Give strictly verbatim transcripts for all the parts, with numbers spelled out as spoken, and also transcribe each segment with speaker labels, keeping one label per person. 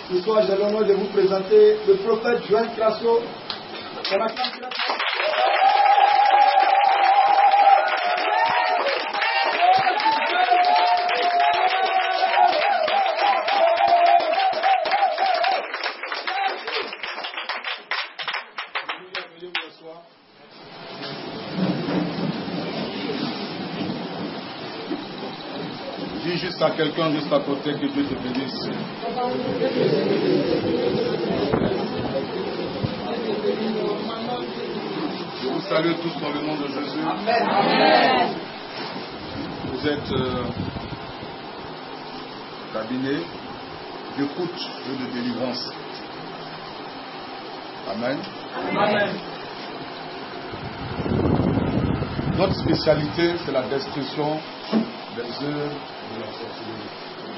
Speaker 1: Ce soir, j'ai l'honneur de vous présenter le prophète Joël Crasso. On acclame Crasso.
Speaker 2: Dis juste à quelqu'un juste à côté que Dieu te bénisse. Je vous salue tous dans le nom de Jésus.
Speaker 1: Amen.
Speaker 2: Vous êtes euh, cabinet d'écoute et de délivrance. Amen.
Speaker 1: Amen.
Speaker 2: Notre spécialité, c'est la destruction des œuvres de la sorcellerie.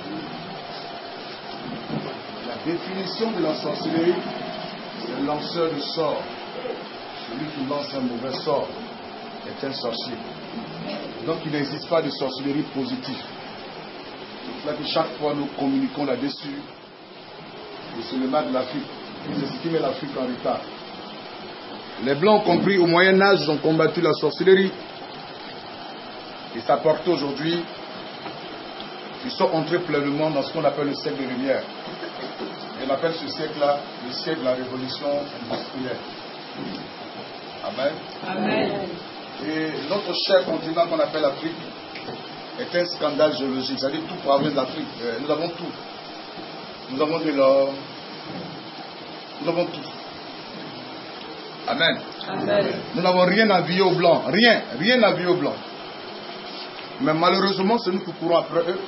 Speaker 2: La définition de la sorcellerie, c'est le lanceur de sort. Celui qui lance un mauvais sort est un sorcier. Donc il n'existe pas de sorcellerie positive. C'est pour cela que chaque fois nous communiquons là-dessus. Et c'est le mal de l'Afrique. C'est ce qui met l'Afrique en retard. Les Blancs ont compris au Moyen-Âge, ils ont combattu la sorcellerie. Et ça porte aujourd'hui, ils sont entrés pleinement dans ce qu'on appelle le siècle de lumière. Et on appelle ce siècle-là le siècle de la révolution industrielle. Amen.
Speaker 1: Amen.
Speaker 2: Et notre cher continent qu'on appelle l'Afrique est un scandale géologique. C'est-à-dire tout province d'Afrique. Nous avons tout. Nous avons de l'or. Nous avons tout. Amen.
Speaker 1: Amen.
Speaker 2: Nous n'avons rien à envier aux Blancs. Rien. Rien à envier aux Blancs. Mais malheureusement, c'est nous qui courons après eux.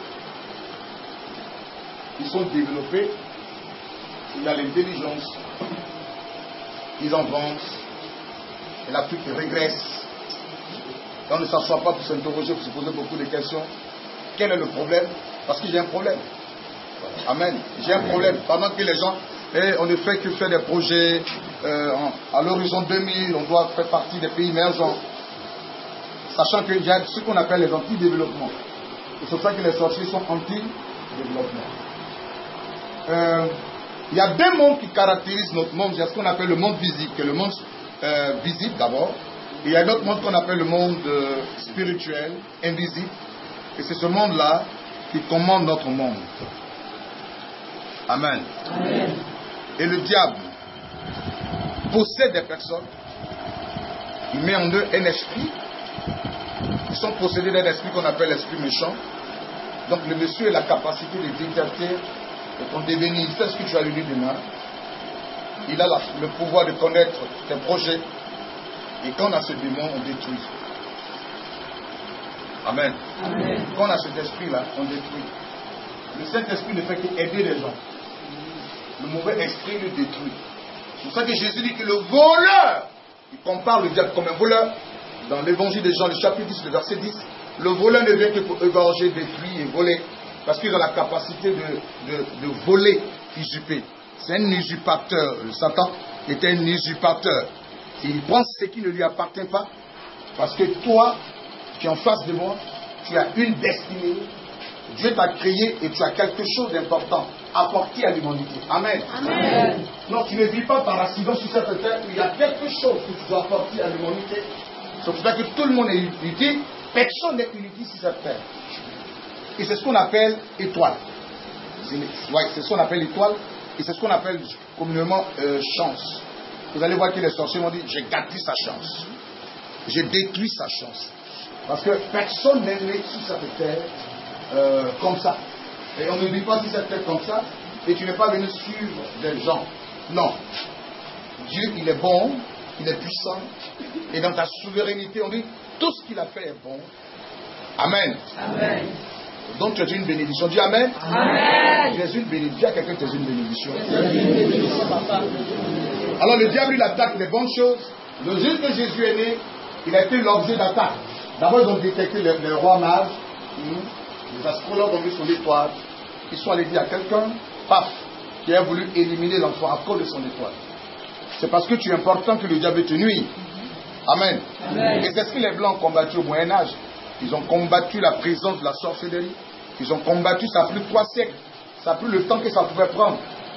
Speaker 2: Ils sont développés. Il y a l'intelligence. Ils avancent. Et l'Afrique régresse. Et on ne s'assoit pas pour s'interroger, pour se poser beaucoup de questions. Quel est le problème? Parce que j'ai un problème. Amen. J'ai un problème. Pendant que les gens, eh, on ne fait que faire des projets euh, en, à l'horizon deux mille, on doit faire partie des pays émergents. Sachant qu'il y a ce qu'on appelle les anti-développements. Et c'est pour ça que les sorciers sont anti-développement. Euh, il y a deux mondes qui caractérisent notre monde. Il y a ce qu'on appelle le monde visible, qui est le monde euh, visible d'abord. Et il y a un autre monde qu'on appelle le monde euh, spirituel, invisible. Et c'est ce monde-là qui commande notre monde. Amen.
Speaker 1: Amen.
Speaker 2: Et le diable possède des personnes. Il met en eux un esprit. Ils sont possédés d'un esprit qu'on appelle l'esprit méchant. Donc le monsieur a la capacité de dicter de ton devenir. Il sait ce que tu vas lui dire demain. Il a la, le pouvoir de connaître tes projets. Et quand on a ce démon, on détruit. Amen.
Speaker 1: Amen.
Speaker 2: Quand on a cet esprit-là, on détruit. Le Saint-Esprit ne fait qu'aider les gens. Le mauvais esprit le détruit. C'est pour ça que Jésus dit que le voleur, il compare le diable comme un voleur. Dans l'évangile de Jean, le chapitre dix, le verset dix, le voleur ne vient que pour égorger, détruire et voler. Parce qu'il a la capacité de, de, de voler, usurper. C'est un usurpateur. Le Satan est un usurpateur. Il prend ce qui ne lui appartient pas. Parce que toi, qui es en face de moi, tu as une destinée. Dieu t'a créé et tu as quelque chose d'important à apporter à l'humanité. Amen.
Speaker 1: Amen.
Speaker 2: Non, tu ne vis pas par accident sur cette terre. Il y a quelque chose que tu dois apporter à l'humanité. C'est pour ça que tout le monde est utile. Personne n'est inutile sur cette terre. Et c'est ce qu'on appelle étoile. Ouais, c'est ce qu'on appelle étoile. Et c'est ce qu'on appelle communément euh, chance. Vous allez voir que les sorciers m'ont dit, j'ai gâté sa chance. J'ai détruit sa chance. Parce que personne n'est né sur cette terre euh, comme ça. Et on ne vit pas sur cette terre comme ça. Et tu n'es pas venu suivre des gens. Non. Dieu, il est bon. Il est puissant. Et dans ta souveraineté, on dit, tout ce qu'il a fait est bon. Amen.
Speaker 1: Amen.
Speaker 2: Donc tu es une bénédiction. Dis Amen.
Speaker 1: Amen.
Speaker 2: Tu es une bénédiction. Dis à quelqu'un que tu es une bénédiction. Alors le diable, il attaque les bonnes choses. Le jour que Jésus est né, il a été l'objet d'attaque. D'abord, ils ont détecté les, les rois mages. Les astrologues ont vu son étoile. Ils sont allés dire à quelqu'un, paf, qui a voulu éliminer l'enfant à cause de son étoile. C'est parce que tu es important que le diable te nuit. Amen. Amen. Et c'est ce que les Blancs ont combattu au Moyen-Âge. Ils ont combattu la présence de la sorcellerie. Ils ont combattu, ça a pris trois siècles. Ça a pris le temps que ça pouvait prendre.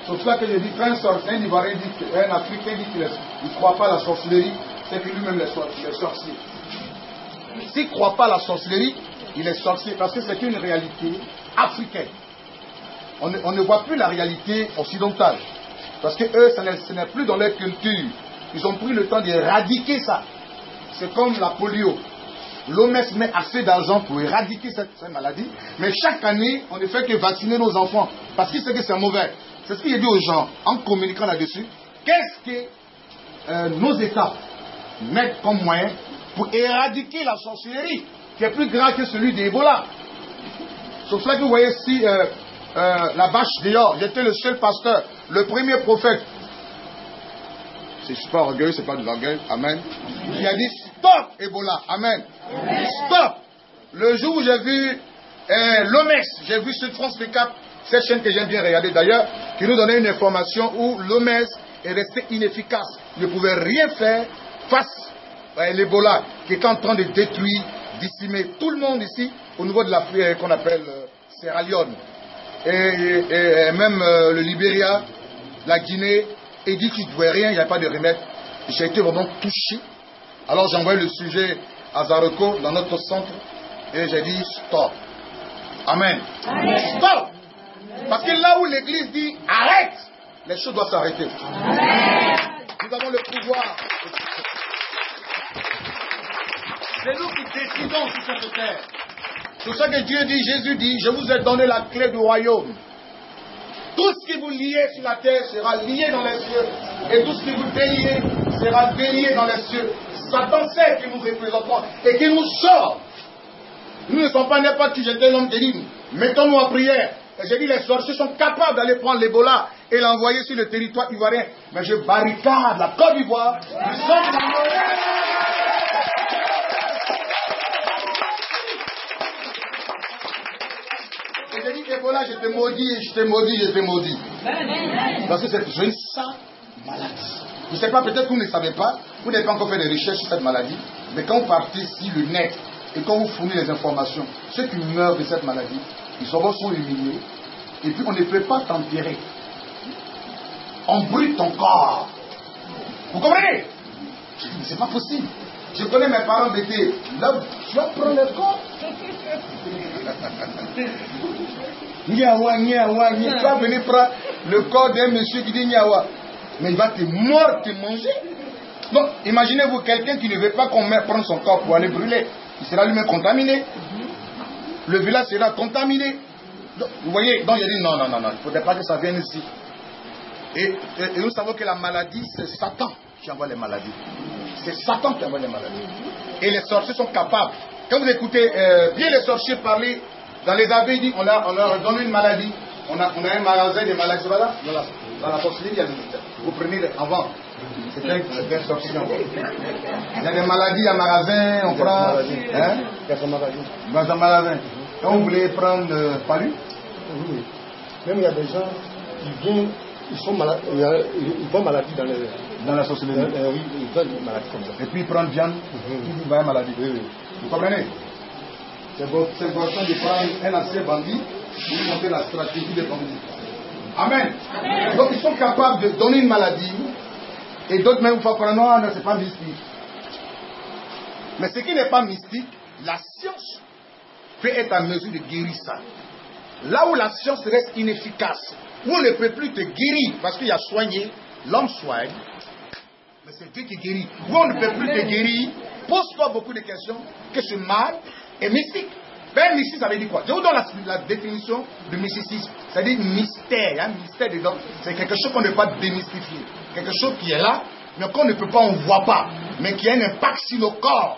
Speaker 2: C'est pour ça que je dis, quand un, sor- un Ivoirien dit, un Africain dit qu'il ne croit pas à la sorcellerie, c'est que lui-même est sor- il est sorcier. S'il ne croit pas à la sorcellerie, il est sorcier parce que c'est une réalité africaine. On ne, on ne voit plus la réalité occidentale. Parce que eux, ça n'est- ce n'est plus dans leur culture. Ils ont pris le temps d'éradiquer ça. C'est comme la polio. L'O M S met assez d'argent pour éradiquer cette, cette maladie. Mais chaque année, on ne fait que vacciner nos enfants. Parce qu'ils savent que c'est mauvais. C'est ce qu'il dit aux gens en communiquant là-dessus. Qu'est-ce que euh, nos États mettent comme moyen pour éradiquer la sorcellerie qui est plus grave que celui d'Ebola? C'est pour cela que vous voyez ici euh, euh, la vache dehors. J'étais le seul pasteur, le premier prophète. C'est pas orgueil, c'est pas de l'orgueil. Amen. Il a dit stop Ebola. Amen. Stop. Le jour où j'ai vu euh, l'O M S, j'ai vu sur France vingt-quatre, cette chaîne que j'aime bien regarder d'ailleurs, qui nous donnait une information où l'O M S est resté inefficace. Il ne pouvait rien faire face à l'Ebola qui est en train de détruire, décimer tout le monde ici au niveau de l'Afrique qu'on appelle euh, Sierra Leone. Et, et, et même euh, le Libéria, la Guinée, et dit qu'il ne pouvait rien, il n'y a pas de remède. J'ai été vraiment touché. Alors j'ai envoyé le sujet à Zareko dans notre centre et j'ai dit stop. Amen. Amen. Stop. Parce que là où l'église dit arrête, les choses doivent s'arrêter. Nous avons le pouvoir. C'est nous qui décidons sur cette terre. C'est pour ça que Dieu dit, Jésus dit, je vous ai donné la clé du royaume. Tout ce qui vous liez sur la terre sera lié dans les cieux. Et tout ce qui vous déliez sera délié dans les cieux. Satan sait que nous représentons et qu'il nous sort. Nous ne sommes pas n'importe qui. J'étais l'homme qui dit, mettons-nous en prière. Et j'ai dit, les sorciers sont capables d'aller prendre l'Ebola et l'envoyer sur le territoire ivoirien. Mais je barricade la Côte d'Ivoire. Nous sommes dans Et j'ai dit, Ebola, je t'ai maudit, je t'ai maudit, je t'ai maudit. Parce que c'est une sale maladie. Je ne sais pas, peut-être que vous ne savez pas, vous n'avez pas encore fait des recherches sur cette maladie, mais quand vous partez sur le net et quand vous fournissez les informations, ceux qui meurent de cette maladie, ils sont, sont humiliés, et puis on ne peut pas t'enterrer. On brûle ton corps. Vous comprenez? Je dis, mais c'est pas possible. Je connais mes parents d'été. Là, tu vas prendre le corps. Niawa, niawa, niawa. Tu vas venir prendre le corps d'un monsieur qui dit niawa. Mais il va te mordre, te manger. Donc, imaginez-vous quelqu'un qui ne veut pas qu'on mette prendre son corps pour aller brûler. Il sera lui-même contaminé. Le village sera contaminé. Donc, vous voyez, donc il a dit non, non, non, non. Il ne faudrait pas que ça vienne ici. Et, et, et nous savons que la maladie, c'est Satan qui envoie les maladies. C'est Satan qui envoie les maladies. Et les sorciers sont capables. Quand vous écoutez euh, bien les sorciers parler, dans les abeilles, dit, on, a, on leur donne une maladie. On a, on a un magasin de maladies. Voilà, dans la, dans la sorcellerie, il y a des, vous prenez les, avant. C'est un, un sorcier. Il y a des maladies à magasin, on prend. Hein? Dans un magasin. Quand vous voulez prendre euh, palu,
Speaker 1: oui. Même il y a des gens qui viennent. Ils sont malades, ils vont maladie dans, les,
Speaker 2: dans la sorcellerie.
Speaker 1: Euh, oui, ils vont une maladie comme ça.
Speaker 2: Et puis ils prennent viande, mm-hmm. Ils vont une maladie. Oui, oui. Vous comprenez? C'est important de prendre un ancien bandit pour monter la stratégie des bandits. Amen. Amen. Donc ils sont capables de donner une maladie et d'autres même vont prendre non, non, c'est pas mystique. Mais ce qui n'est pas mystique, la science peut être en mesure de guérir ça. Là où la science reste inefficace, où on ne peut plus te guérir, parce qu'il y a soigné, l'homme soigne, mais c'est Dieu qui guérit. Où on ne peut plus te guérir, pose-toi beaucoup de questions, que ce mal est mystique. Ben, mystique, ça veut dire quoi? Je vous donne la, la définition de mysticisme. C'est-à-dire mystère, il y a un mystère dedans. C'est quelque chose qu'on ne peut pas démystifier. Quelque chose qui est là, mais qu'on ne peut pas, on ne voit pas, mais qui a un impact sur le corps.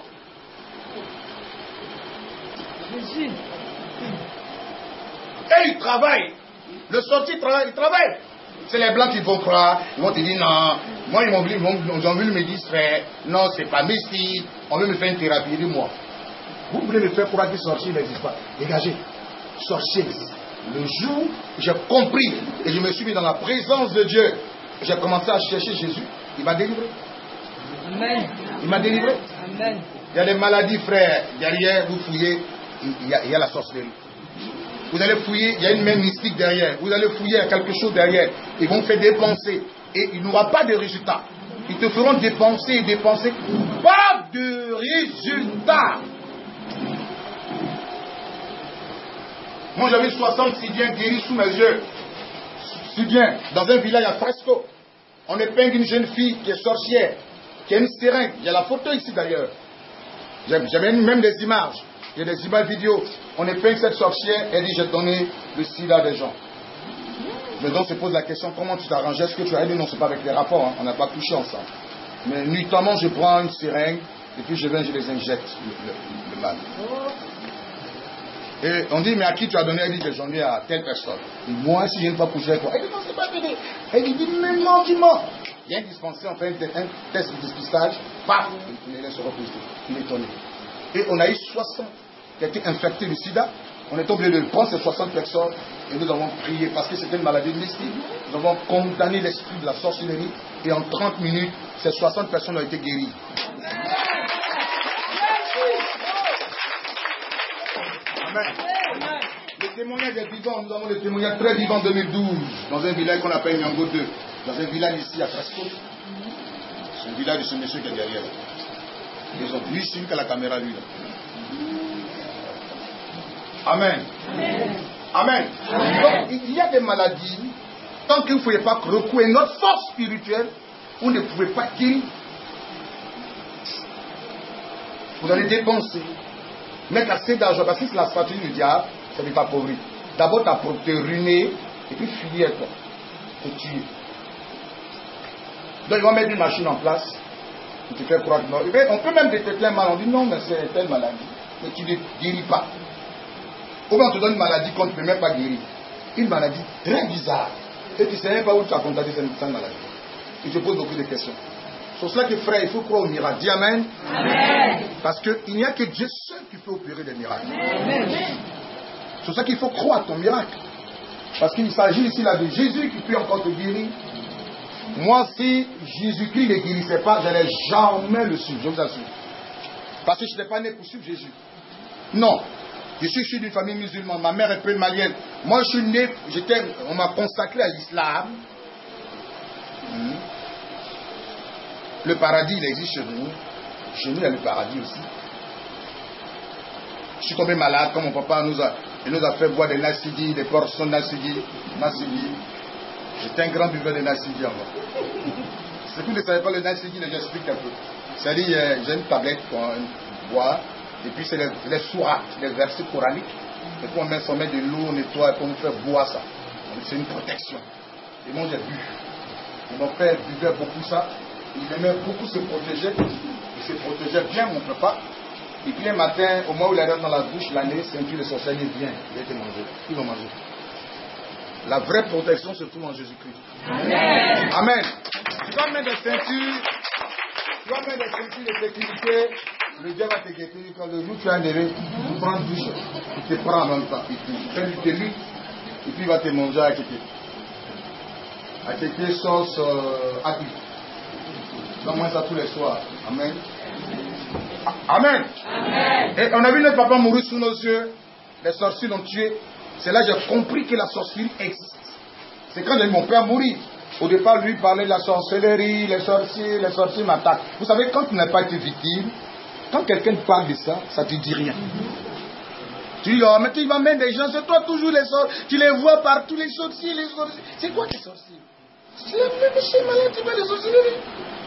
Speaker 2: Et il travaille. Le sorti travaille, il travaille. C'est les blancs qui vont croire. Ils vont te dire non. Moi, ils m'ont voulu, ils ont voulu me distraire. Non, c'est pas mystique. On veut me faire une thérapie. Dis-moi. Vous voulez me faire croire que sorcier n'existe pas. Dégagez. Sorcier existe. Le jour où j'ai compris et je me suis mis dans la présence de Dieu, j'ai commencé à chercher Jésus. Il m'a délivré.
Speaker 3: Amen.
Speaker 2: Il m'a délivré.
Speaker 3: Amen.
Speaker 2: Il y a des maladies, frère. Derrière, vous fouillez, il y a, il y a la sorcellerie. Vous allez fouiller, il y a une main mystique derrière. Vous allez fouiller, il y a quelque chose derrière. Ils vont faire dépenser. Et il n'y aura pas de résultat. Ils te feront dépenser et dépenser. Pas de résultat. Moi, j'avais soixante Syriens guéris sous mes yeux. Syriens, dans un village à Fresco. On épingle une jeune fille qui est sorcière, qui a une seringue. Il y a la photo ici d'ailleurs. J'avais même des images. Il y a des images vidéo. On épingle cette sorcière, elle dit j'ai donné le sida des gens. Mais donc se pose la question, comment tu t'arranges? Est-ce que tu as dit non, c'est pas avec les rapports, hein. On n'a pas touché ensemble. Mais nuitamment, je prends une seringue et puis je viens, je les injecte le, le, le mal. Et on dit, mais à qui tu as donné? Elle dit, j'en ai à telle personne. Et moi, si je n'ai pas couché avec toi, elle dit, non, c'est pas bébé. Elle dit, mais non, tu mens. Il y a un dispensaire, on fait un, un test de dépistage, paf, il les sera positif. Il est étonné. Et on a eu soixante qui ont été infectés du sida. On est obligé de prendre ces soixante personnes et nous avons prié parce que c'était une maladie mystique. Nous avons condamné l'esprit de la sorcellerie et en trente minutes, ces soixante personnes ont été guéries. Amen. Le témoignage est vivant. Nous avons le témoignage très vivant en deux mille douze dans un village qu'on appelle Nyango deux. Dans un village ici à Fresco. C'est un village de ce monsieur qui est derrière. Ils ont vu ici qu'à la caméra lui là. Amen. Amen. Amen. Donc, il y a des maladies, tant que vous ne pouvez pas recourir notre force spirituelle, vous ne pouvez pas guérir. Vous allez dépenser, mettre assez d'argent, parce que c'est la stratégie du diable, ça ne pas pauvrir. D'abord, tu as pour te ruiner, et puis finir toi, te tuer. Donc, ils vont mettre une machine en place, pour te faire croire que non. On peut même détecter un mal, on dit non, mais c'est telle maladie, mais tu ne guéris pas. Ou bien on te donne une maladie qu'on ne peut même pas guérir. Une maladie très bizarre. Et tu ne sais même pas où tu as contacté cette maladie. Et je pose beaucoup de questions. C'est pour cela que frère, il faut croire au miracle. Dis amen. Amen. Parce qu'il n'y a que Dieu seul qui peut opérer des miracles. Amen. C'est pour ça qu'il faut croire à ton miracle. Parce qu'il s'agit ici là de Jésus qui peut encore te guérir. Moi, si Jésus-Christ ne guérissait pas, je n'allais jamais le suivre. Je vous assure. Parce que je n'étais pas né pour suivre Jésus. Non. Je suis issu d'une famille musulmane. Ma mère est peu malienne. Moi, je suis né, j'étais, on m'a consacré à l'islam. Hmm. Le paradis, il existe chez nous. Chez nous, il y a le paradis aussi. Je suis tombé malade, comme mon papa nous a, il nous a fait boire des nassidi, des portions de nassidi. Nassidi. J'étais un grand buveur de nassidi en moi. Si vous ne savez pas le nassidi, j'explique un peu. C'est-à-dire, j'ai une tablette pour boire. Et puis c'est les, les sourates, les versets coraniques. Et puis on met, on met de l'eau, on nettoie, et puis on fait boire ça. C'est une protection. Et moi j'ai bu. Et mon père buvait beaucoup ça. Il aimait beaucoup se protéger. Il se protégeait bien mon papa. Et puis un matin, au moment où il arrive dans la bouche, l'année, ceinture de sorcière, il vient. Il a été mangé. Il va manger. La vraie protection se trouve en Jésus-Christ. Amen. Amen. Tu vas mettre des ceintures. Tu vas mettre des ceintures de sécurité. Le diable va te guetter quand le jour tu as levé, tu prends une douche, il te prend en même temps, il te fait du télu, et puis il va te manger à kéké. À kéké sauce euh, api. Donc moi ça tous les soirs. Amen. Amen. Amen. Et on a vu notre papa mourir sous nos yeux, les sorciers l'ont tué. C'est là que j'ai compris que la sorcellerie existe. C'est quand j'ai vu mon père mourir. Au départ, lui parlait de la sorcellerie, les sorciers, les sorciers m'attaquent. Vous savez, quand tu n'as pas été victime, quand quelqu'un parle de ça, ça ne te dit rien. Mm-hmm. Tu dis, oh, mais tu vas mettre des gens, c'est toi toujours les sorciers. Tu les vois partout, les sorciers, les sorciers. C'est quoi les sorciers? C'est le même monsieur malade qui fait les sorcelleries.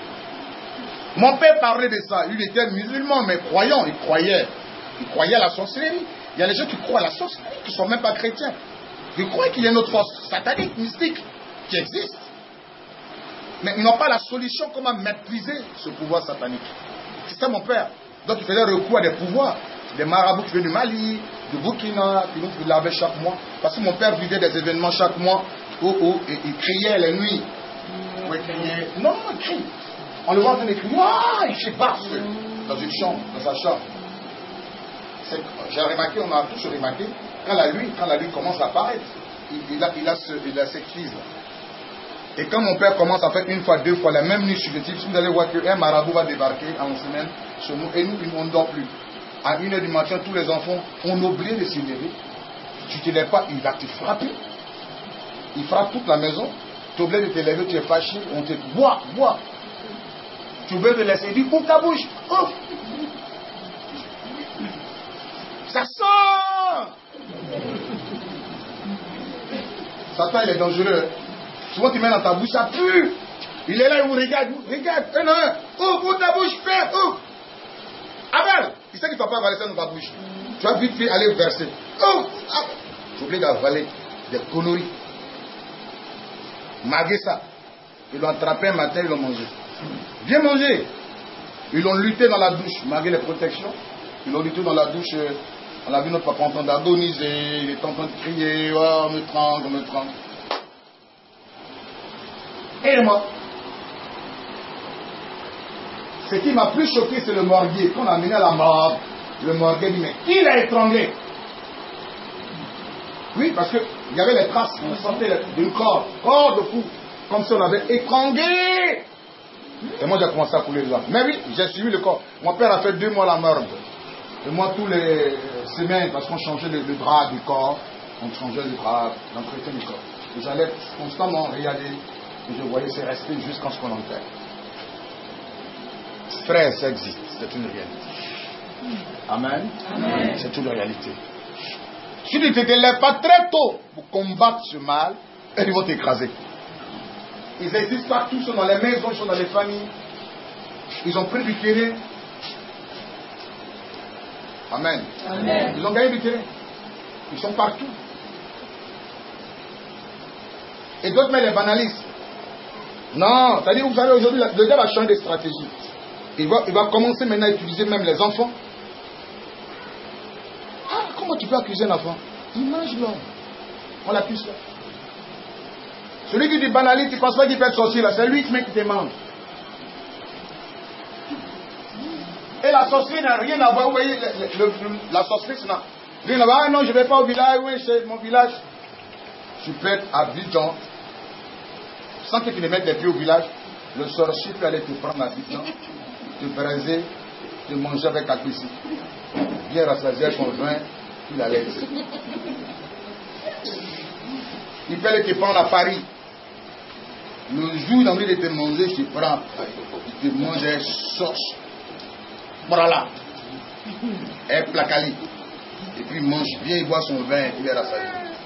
Speaker 2: Mon père parlait de ça. Il était musulman, mais croyant. Il croyait. Il croyait à la sorcellerie. Il y a des gens qui croient à la sorcellerie, qui ne sont même pas chrétiens. Ils croient qu'il y a une autre force satanique, mystique, qui existe. Mais ils n'ont pas la solution comment maîtriser ce pouvoir satanique. C'est ça mon père. Donc il faisait recours à des pouvoirs. Des marabouts qui venaient du Mali, du Burkina, qui nous lavaient chaque mois. Parce que mon père vivait des événements chaque mois où, où et, il criait les nuits. Où il criait. Non, il crie. On le voit en train de crier. Ah, il crie pas dans une chambre, dans sa chambre. J'ai remarqué, on a tous remarqué, quand la nuit, quand la nuit commence à apparaître, il, il, a, il, a ce, il a cette crise là. Et quand mon père commence à faire une fois, deux fois la même nuit successive, vous allez voir qu'un marabout va débarquer en semaine chez nous et nous, on ne dort plus. À une heure du matin, tous les enfants ont oublié de se lever. tu ne te lèves pas, il va te frapper. Il frappe toute la maison. Tu es obligé de te lever, tu es fâché, on te dit, bois, bois. Tu veux te laisser, il dit, ouvre ta bouche, ouvre. Ça sent. Satan, il est dangereux. Souvent, tu mets dans ta bouche, ça pue. Il est là, il vous regarde, regarde, un à un. Ouvre, ouvre ta bouche, fais, ouvre. Avale. Il sait qu'il ne va pas avaler ça dans ta bouche. Tu vas vite fait aller verser. Ouvre. Tu es obligé d'avaler des conneries. Maguer ça. Ils l'ont attrapé un matin, ils l'ont mangé. Viens manger. Ils l'ont lutté dans la douche, malgré les protections. Ils l'ont lutté dans la douche. On a vu notre papa en train d'agoniser. Il est en train de crier. Oh, on me trangue, on me trangue. Et moi, ce qui m'a plus choqué, c'est le morguier. Quand on a amené à la mort, le morguier dit, mais qui l'a étranglé? Oui, parce qu'il y avait les traces, on sentait d'une corde, corps de fou, comme si on avait étranglé. Et moi, j'ai commencé à couler dedans. Mais oui, j'ai suivi le corps. Mon père a fait deux mois la morgue. Et moi, tous les semaines, parce qu'on changeait le, le drap du corps, on changeait le drap, l'entretien du corps. Et j'allais constamment regarder, et je voyais ces restés jusqu'à ce qu'on enterre. Frère, ça existe, c'est une réalité. Amen. Amen. C'est une réalité. Si tu ne te lèves pas très tôt pour combattre ce mal, ils vont t'écraser. Ils existent partout, ils sont dans les maisons, ils sont dans les familles. Ils ont pris du terrain. Amen. Amen. Ils ont gagné du terrain. Ils sont partout. Et d'autres, mais les banalisent. Non, c'est-à-dire, vous savez, aujourd'hui, le diable a changé de stratégie. Il va, il va commencer maintenant à utiliser même les enfants. Ah, comment tu peux accuser un enfant? Il mange l'homme. On l'accuse là. Celui qui dit banalité, tu ne penses pas qu'il peut être sorcier là, c'est lui qui te mange. Et la sorcellerie n'a rien à voir. Vous voyez, le, le, le, la sorcellerie, n'a rien à voir. Ah non, je ne vais pas au village. Oui, c'est mon village. Tu peux être à Abidjan, sans que tu ne mettes les pieds au village. Le sorcier peut aller te prendre à Abidjan, te braiser, te manger avec Akbissi. Bien rassasier son vin, il allait. Il peut aller te prendre à Paris. Le jour où il a envie de te manger, je te prends. Il te mange un sauce. Voilà. Un placali. Et puis il mange bien, il boit son vin, il est rassasié.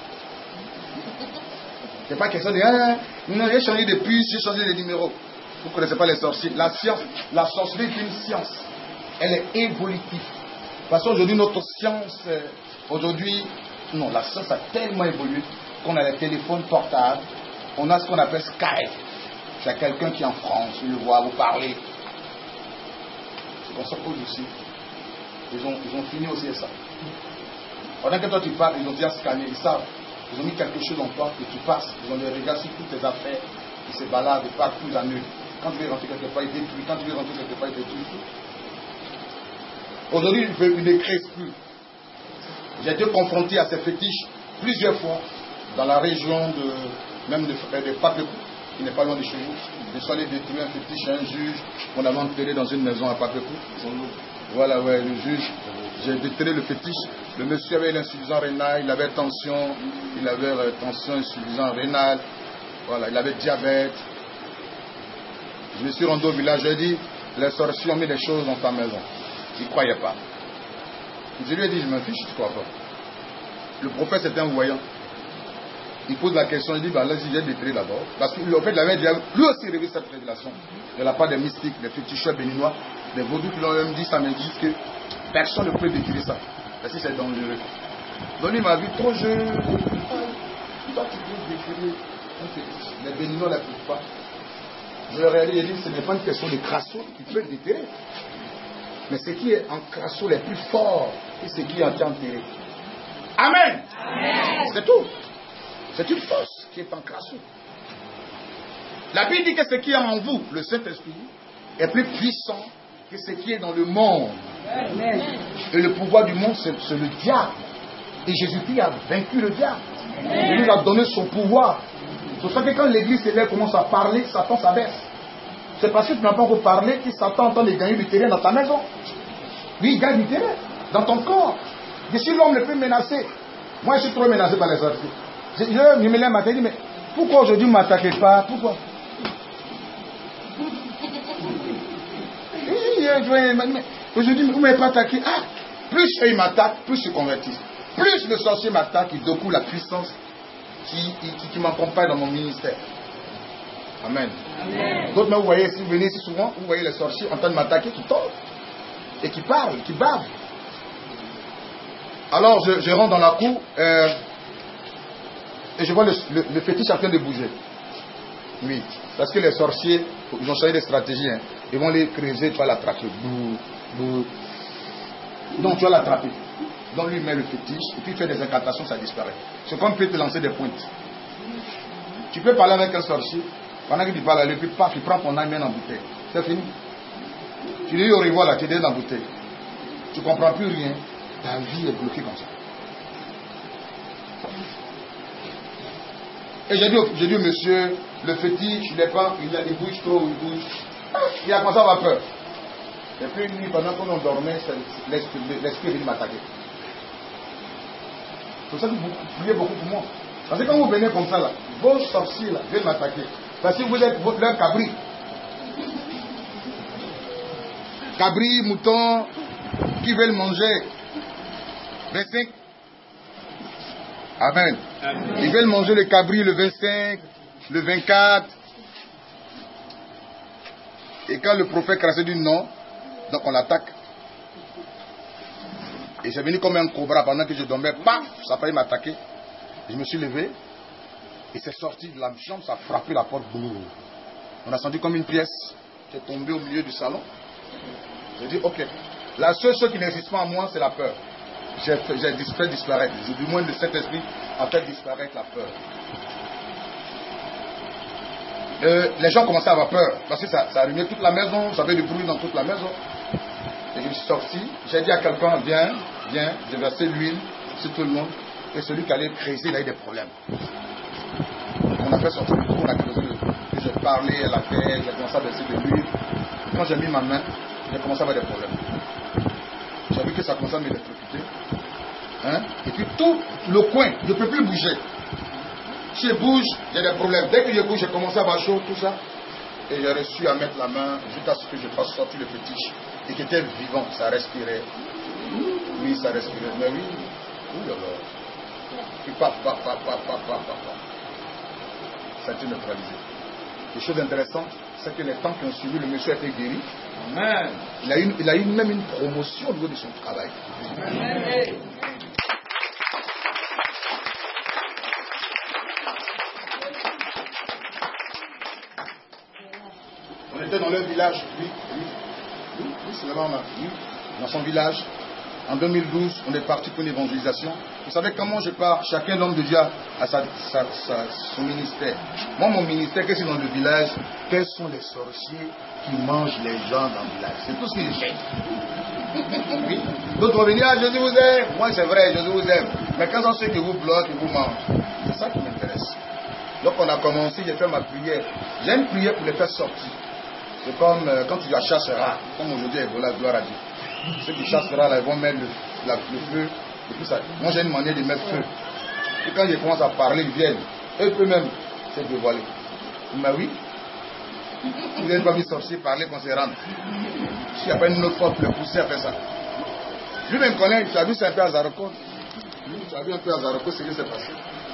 Speaker 2: C'est pas question de ah, non, j'ai changé de puce, j'ai changé de numéro. Vous ne connaissez pas les sorciers. La science, la sorcellerie est une science. Elle est évolutive. Parce qu'aujourd'hui, notre science, aujourd'hui, non, la science a tellement évolué qu'on a les téléphones portables, on a ce qu'on appelle Skype. Il y a quelqu'un qui est en France, il le voit, vous parlez. C'est comme ça qu'aujourd'hui, ils ont, ils ont fini aussi ça. Pendant que toi tu parles, ils ont déjà scanné, ils savent. Ils ont mis quelque chose en toi que tu passes. Ils ont des regards sur toutes tes affaires. Ils se baladent partout la nuit. Quand tu veux rentrer quelque part, ils détruisent. Quand tu veux rentrer quelque part, ils détruisent tout. Aujourd'hui, ils ne créent plus. J'ai été confronté à ces fétiches plusieurs fois dans la région de même de, de Papekou, qui n'est pas loin de chez vous. Je suis allé détruire un fétiche, un juge qu'on avait enterré dans une maison à Papekou. Voilà, ouais, le juge. J'ai déterré le fétiche. Le monsieur avait l'insuffisance rénale, il avait tension, il avait euh, tension, insuffisance rénale, voilà, il avait diabète. Je me suis rendu au village, j'ai dit, les sorciers ont mis des choses dans ta maison. Il ne croyait pas. Je lui ai dit, je me fiche, tu ne crois pas. Le prophète était un voyant. Il pose la question, il dit, bah, là-y, j'ai déterré d'abord. Parce qu'en fait, il avait déjà, lui aussi révélé cette révélation. De la part des mystiques, des féticheurs béninois, des vaudous qui l'ont même dit, ça me dit que personne ne peut détruire ça. Parce que c'est dangereux. Donc il m'a vu trop jeune. Toi, tu peux détruire un fétiche. Les béninois ne l'appliquent pas. Je leur ai dit, ce n'est pas une question de crasso, tu peux le déterrer. Mais ce qui est en crasso le plus fort, c'est ce qui est enterré. Amen. Amen. C'est tout. C'est une force qui est en crasso. La Bible dit que ce qui est en vous, le Saint-Esprit, est plus puissant que ce qui est dans le monde. Amen. Et le pouvoir du monde, c'est le diable. Et Jésus-Christ a vaincu le diable. Amen. Il nous a donné son pouvoir. C'est pour ça que quand l'église élève commence à parler, Satan s'abaisse. C'est parce que tu n'as pas encore parlé que Satan entend de gagner du terrain dans ta maison. Oui, il gagne du terrain dans ton corps. Et si l'homme le peut menacer, Moi, je suis trop menacé par les sorciers. Je, je, je me lève matin, je dis, mais pourquoi aujourd'hui vous ne m'attaquez pas? Pourquoi? Aujourd'hui, vous ne m'avez pas attaqué. Ah, plus ils m'attaquent, plus ils convertissent. Plus le sorcier m'attaque, il découle la puissance qui, qui, qui m'accompagne dans mon ministère. Amen. D'autres, vous voyez, si vous venez ici souvent, vous voyez les sorciers en train de m'attaquer, qui tombent et qui parlent, qui bavent. Alors, je, je rentre dans la cour euh, et je vois le, le, le fétiche en train de bouger. Oui, parce que les sorciers, ils ont changé de stratégie. Hein. Ils vont les creuser, tu vas l'attraper. Bouh, bouh. Donc, tu vas l'attraper. Donc, lui, il met le fétiche et puis il fait des incantations, ça disparaît. C'est comme peut te lancer des pointes. Tu peux parler avec un sorcier. Pendant qu'il parle à lui, puis paf, il prend ton âme et met en bouteille. C'est fini. Tu dis au revoir là, tu es déjà dans la bouteille. Tu ne comprends plus rien. Ta vie est bloquée comme ça. Et j'ai dit, j'ai dit au monsieur, le fétiche, il est pas, il, il bouge trop, il bouge. Il a commencé à avoir peur. Et puis une nuit, pendant qu'on dormait, l'esprit est venu m'attaquer. C'est pour ça que vous priez beaucoup pour moi. Parce que quand vous venez comme ça là, vos sorciers là viennent m'attaquer. Parce que vous êtes leur cabri. Cabri, mouton, qui veulent manger. vingt-cinq. Amen. Amen. Ils veulent manger le cabri le vingt-cinq, le vingt-quatre. Et quand le prophète crassait du nom, donc on l'attaque. Et c'est venu comme un cobra pendant que je dormais. Paf, ça a failli m'attaquer. Je me suis levé. Et c'est sorti de la chambre, ça a frappé la porte. Boum. On a senti comme une pièce qui est tombée au milieu du salon. J'ai dit, ok. La seule chose qui n'existe pas en moi, c'est la peur. J'ai fait disparaître. Du moins, le Saint-Esprit a fait disparaître la peur. Euh, les gens commençaient à avoir peur. Parce que ça, ça allumait toute la maison. Ça avait du bruit dans toute la maison. Et je suis sorti. J'ai dit à quelqu'un, viens, viens. J'ai versé l'huile sur tout le monde. Et celui qui allait creuser, il a eu des problèmes. On a fait sortir le trou, on a creusé le trou. J'ai parlé à la terre, j'ai commencé à verser de l'huile. Quand j'ai mis ma main, j'ai commencé à avoir des problèmes. J'ai vu que ça commençait à m'électrocuter. Hein? Et puis tout le coin, je ne peux plus bouger. Si je bouge, j'ai des problèmes. Dès que je bouge, j'ai commencé à avoir chaud, tout ça. Et j'ai réussi à mettre la main jusqu'à ce que je fasse sortir le fétiche. Et qui était vivant, ça respirait. Oui, ça respirait. Mais oui, ouh là là. Puis paf, paf, paf, paf, paf, paf, paf. Ça a été neutralisé. Les choses intéressantes, c'est que les temps qui ont suivi, le monsieur a été guéri. Amen. Il a eu, il a eu même une promotion au niveau de son travail. Amen. On était dans leur village, oui, oui, oui, oui c'est là-bas on a, oui, dans son village. En deux mille douze, on est parti pour une évangélisation. Vous savez comment je pars? Chacun d'homme de Dieu a sa, sa, sa, son ministère. Moi, mon ministère, qu'est-ce que c'est dans le village? Quels sont les sorciers qui mangent les gens dans le village? C'est tout ce que je fais. Oui. D'autres vont venir, ah, Jésus vous aime. Moi, c'est vrai, Jésus vous aime. Mais quand on sait que vous bloquez, que vous mangez, c'est ça qui m'intéresse. Donc, on a commencé, j'ai fait ma prière. J'ai une prière pour les faire sortir. C'est comme euh, quand tu vas chasser rare, comme aujourd'hui, Ebola, gloire à Dieu. Ceux qui chasseront là, ils vont mettre le, la, le feu. Et puis ça. Moi j'ai une manière de mettre feu. Et quand je commence à parler, ils viennent. Eux-mêmes se dévoiler. Mais oui. Vous n'avez pas vu sorcier parler quand c'est rentre. S'il n'y a pas une autre fois pour le pousser à faire ça. Lui-même connaît, tu as vu c'est un peu à Zaroko. Lui, tu as vu un peu à Zaroko, c'est ce qui s'est passé.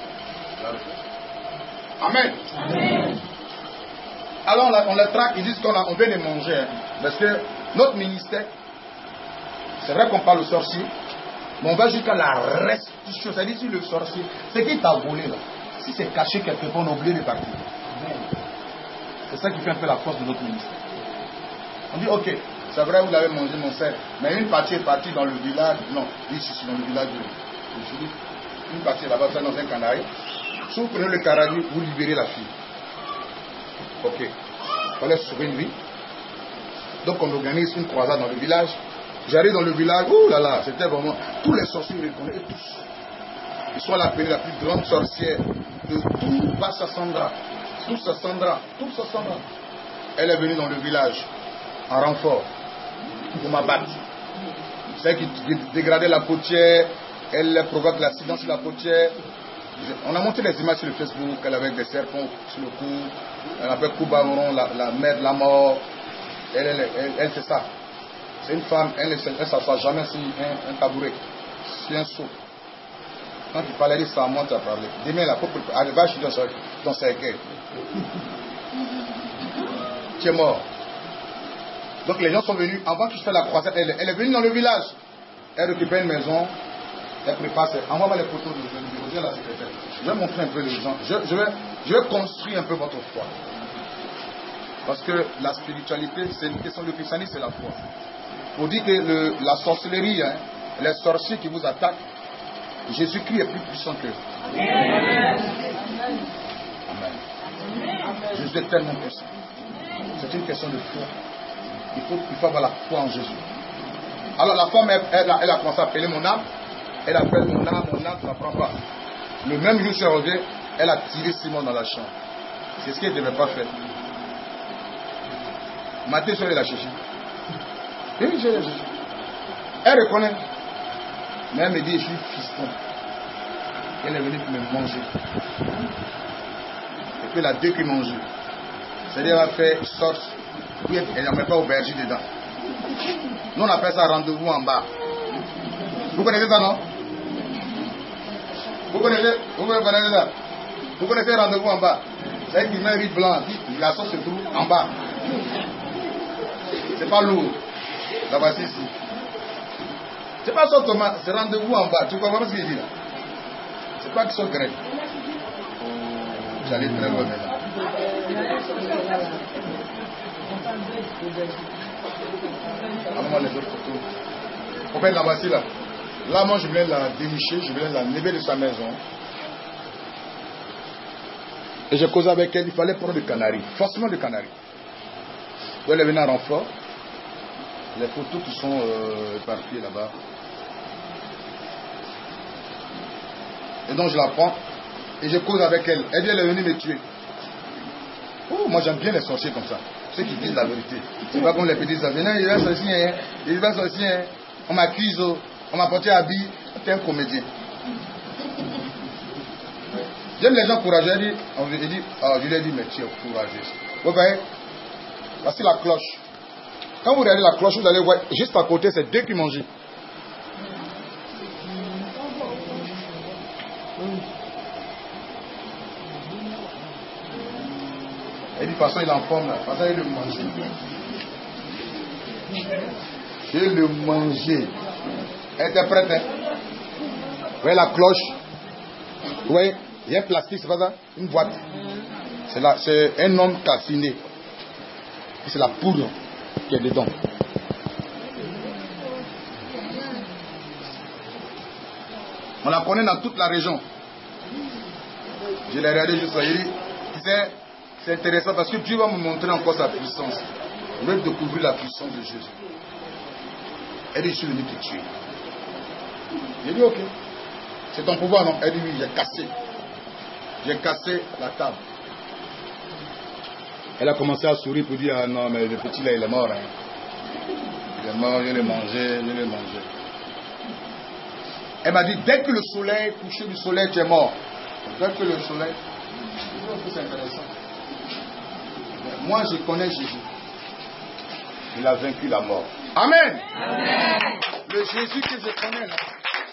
Speaker 2: Amen. Amen. Alors on les traque, ils disent qu'on on vient de manger. Hein, parce que notre ministère, c'est vrai qu'on parle au sorcier, mais on va jusqu'à la restitution. C'est-à-dire si le sorcier, c'est qui t'a volé là. Si c'est caché quelque part, on a oublié de partir. C'est ça qui fait un peu la force de notre ministère. On dit ok, c'est vrai vous l'avez mangé mon frère, mais une partie est partie dans le village, non, ici c'est dans le village de, de Philippe. Une partie là-bas, c'est dans un canaille. Si vous prenez le canaille, vous libérez la fille. Ok. On laisse sauver une vie. Donc on organise une croisade dans le village. J'arrive dans le village, ouh là là, c'était vraiment, tous les sorciers me reconnaissent, tous. Ils sont appelés la plus grande sorcière de tout Bassa Sandra. Tout ça Sandra, tout ça Sandra. Elle est venue dans le village, en renfort, pour m'abattre. C'est elle qui dégradait la côtière, elle provoque l'accident sur la côtière. On a monté les images sur le Facebook, elle avait des serpents sur le cou, elle appelle Koubaoron, la, la mère de la mort. Elle, elle, elle, elle fait ça. C'est une femme, elle ne s'assoit jamais sur un, un tabouret, sur un seau. Quand il parlait de ça, moi tu as parlé. Demain, la coupe, elle va chez ton cercueil. Tu es mort. Donc les gens sont venus, avant que je fasse la croisade, elle, elle est venue dans le village. Elle récupère une maison, elle prépare ses... Envoie-moi les photos de je vais la secrétaire. Je vais montrer un peu les gens. Je, je, vais, je vais construire un peu votre foi. Parce que la spiritualité, c'est une question de christianisme, c'est la foi. Pour dire que le, la sorcellerie, hein, les sorciers qui vous attaquent, Jésus-Christ est plus puissant qu'eux. Amen. Amen. Jésus est tellement puissant. C'est une question de foi. Il faut, il faut avoir la foi en Jésus. Alors la femme, elle, elle, a, elle a commencé à appeler mon âme. Elle appelle mon âme, mon âme, ça ne prend pas. Le même jour, je suis revenu, elle a tiré Simon dans la chambre. C'est ce qu'elle ne devait pas faire. Matin, je vais la chercher. Oui, je vais la chercher. Elle reconnaît. Mais elle me dit, je suis fiston. Elle est venue pour me manger. Et puis elle a deux qui mangent. C'est-à-dire, elle a fait sauce. Oui, elle n'en met pas aubergine dedans. Nous, on appelle ça rendez-vous en bas. Vous connaissez ça, non? Vous connaissez, vous connaissez ça? Vous connaissez rendez-vous en bas? C'est qu'il met un riz blanc, la sauce se trouve en bas. C'est pas lourd. La voici ici. C'est pas sauce tomate, c'est rendez-vous en bas. Tu comprends ce qu'il dit là? C'est pas que sauce grecque. J'allais très loin maintenant. Allons-moi les autres photos. On fait la voici là. Là, moi, je voulais la dénicher, je voulais la lever de sa maison. Et j'ai causé avec elle, il fallait prendre du canari, forcément du canari. Donc, elle est venue en renfort. Les photos qui sont euh, éparpillées là-bas. Et donc, je la prends et je cause avec elle. Elle dit, elle est venue me tuer. Oh, moi, j'aime bien les sorciers comme ça. Ceux qui disent la vérité. C'est pas comme les petits sorciers. Non, il est un sorcier, hein. Il est un sorcier, hein. On m'accuse, on m'a porté à habit. Tu es un comédien. J'aime les gens courageux. Elle dit, on lui dit, oh, je lui ai dit, mais tu es courageux. Vous voyez, voici la cloche. Quand vous regardez la cloche, vous allez voir, juste à côté, c'est deux qui mangent. Et de toute façon, il est en forme là. De toute façon, il le manger. Je vais le manger. Elle était prête, hein? Vous voyez la cloche? Vous voyez? Il y a un plastique, c'est pas ça? Une boîte. C'est là, c'est un homme calciné. C'est la poudre qui est dedans. On la connaît dans toute la région. Je l'ai regardé juste là. Il dit, c'est intéressant parce que Dieu va me montrer encore sa puissance. Je vais découvrir la puissance de Jésus. Elle dit, je suis venu te tuer. J'ai dit, ok. C'est ton pouvoir, non? Elle dit, oui, j'ai cassé. J'ai cassé la table. Elle a commencé à sourire pour dire, ah non, mais le petit là, il est mort. Hein. Il est mort, je l'ai mangé, je l'ai mangé. Elle m'a dit, dès que le soleil, coucher du soleil, tu es mort. Dès que le soleil, c'est intéressant. Mais moi, je connais Jésus. Il a vaincu la mort. Amen. Amen. Le Jésus que je connais là.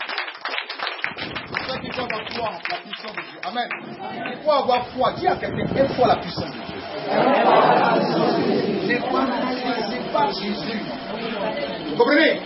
Speaker 2: C'est ça qu'il faut avoir foi en la puissance de Dieu. Amen. Il faut avoir foi. Dis à quelqu'un, il faut la puissance de Dieu. Ce n'est pas, pas Jésus. Vous comprenez?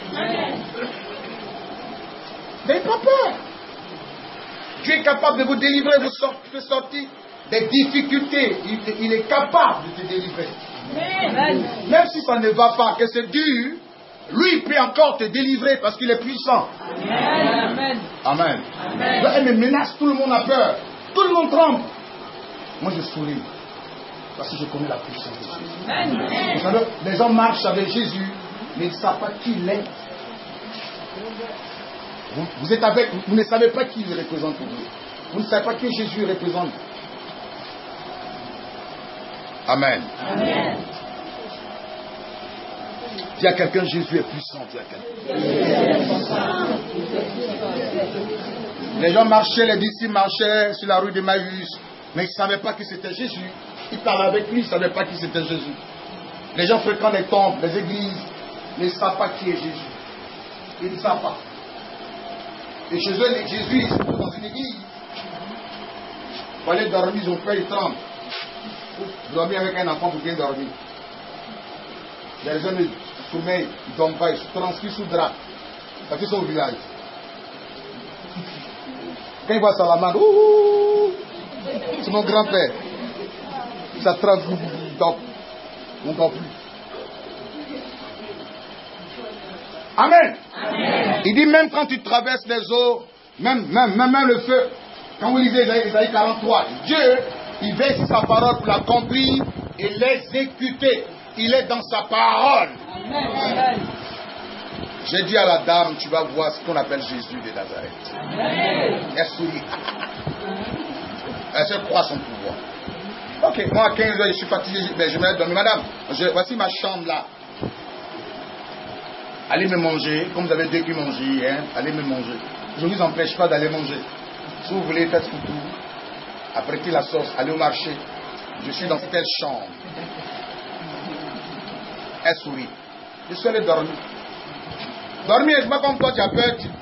Speaker 2: N'ayez pas peur. Dieu est capable de vous délivrer, vous sortir, sortir des difficultés. Il, il est capable de te délivrer. Amen. Même si ça ne va pas, que c'est dur, lui il peut encore te délivrer parce qu'il est puissant. Amen. Amen. Amen. Là, elle me menace, tout le monde a peur. Tout le monde tremble. Moi je souris. Parce que je connais la puissance de Jésus. Amen. Vous savez, les gens marchent avec Jésus, mais ils ne savent pas qui il est. Vous, vous, êtes avec, vous ne savez pas qui il représente pour vous. Vous ne savez pas qui Jésus représente. Amen. Amen. Dis à quelqu'un, Jésus est puissant. Dis à quelqu'un. Les gens marchaient, les disciples marchaient sur la rue de Maïus, mais ils ne savaient pas qui c'était Jésus. Ils parlaient avec lui, ils ne savaient pas qui c'était Jésus. Les gens fréquentent les temples, les églises, mais ils ne savent pas qui est Jésus. Ils ne savent pas. Et chez eux, les Jésus, ils sont dans une église. Pour aller dormir, ils ont peur, ils tremblent. Dormir avec un enfant pour bien dormir. Les gens de sommeil, ils ne dorment pas, ils se transcrivent sous drap. Parce qu'ils sont au village. Quand ils voient Salamandre, ouh, c'est mon grand-père. Ça tremble, donc, on ne dort plus. Amen. Amen. Il dit même quand tu traverses les eaux, même, même, même, même le feu, quand vous lisez Isaïe quarante-trois, Dieu, il veille sur sa parole pour l'accomplir et l'exécuter. Il est dans sa parole. Amen. J'ai dit à la dame, tu vas voir ce qu'on appelle Jésus de Nazareth. Amen. Elle sourit. Elle se croit son pouvoir. Ok, moi à quinze heures, je suis fatigué, mais je me donne, madame, je, voici ma chambre là. Allez me manger, comme vous avez dit que manger, hein, allez me manger. Je ne vous empêche pas d'aller manger. Si vous voulez, faites foutu. Apprêtez la sauce, allez au marché. Je suis dans telle chambre. Elle sourit. Je suis allé dormir. Dormir, c'est pas comme toi, tu as peur. Tu...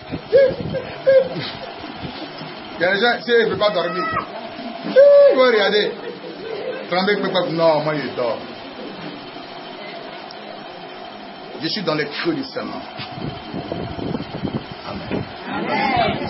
Speaker 2: Il y a des gens, si ils ne veulent pas dormir. Ils vont regarder. Non, moi je dors. Je suis dans les creux du serment. Amen. Amen.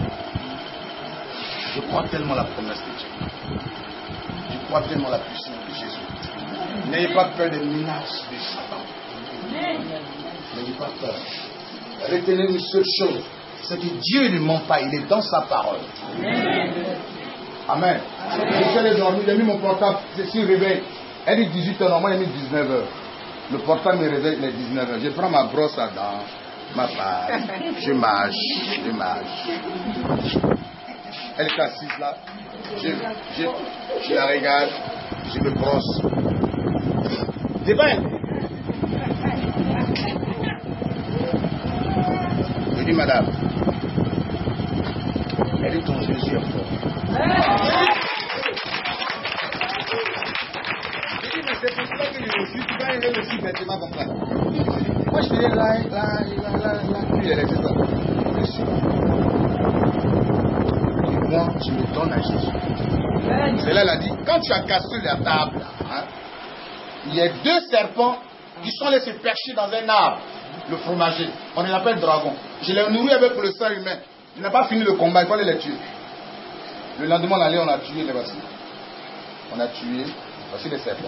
Speaker 2: Je crois tellement la promesse de Dieu. Je crois tellement la puissance de Jésus. N'ayez pas peur des menaces de Satan. N'ayez pas peur. Retenez une seule chose, c'est que Dieu ne ment pas, il est dans sa parole. Amen. Amen. Amen. Je suis allé dormir, j'ai mis mon portable, c'est sur le réveil. Elle dit dix-huit heures, moi j'ai mis dix-neuf heures. Le portable me réveille les dix-neuf heures. Je prends ma brosse à dents, ma pâte, je marche, je marche. Elle est assise là, je, je, je la regarde, je me brosse. Devant elle. Je dis, madame, elle est ton Jésus est fort. Je dis, mais c'est pour ça que je suis, tu vas aimer le site bêtement comme ça. Moi, je faisais là, là, là, là, là, puis elle était ça. Je suis. Et moi, je me donne à Jésus. C'est là, elle a dit, quand tu as cassé la table, hein, il y a deux serpents qui sont allés se percher dans un arbre. Le fromager, on les appelle dragon. Je l'ai nourri avec le sang humain. Je n'ai pas fini le combat, il fallait les tuer. Le lendemain, on allait, on a tué les voici. On a tué, voici les serpents.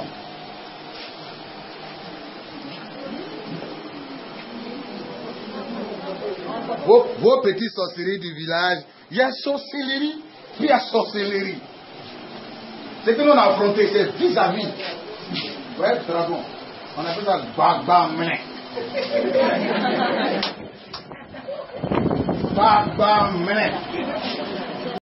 Speaker 2: Vos, vos petites sorcelleries du village, il y a sorcellerie, puis il y a sorcellerie. Ce que nous on a affronté, c'est vis-à-vis. Ouais, dragon. On appelle ça bagbamen. Bagbamen.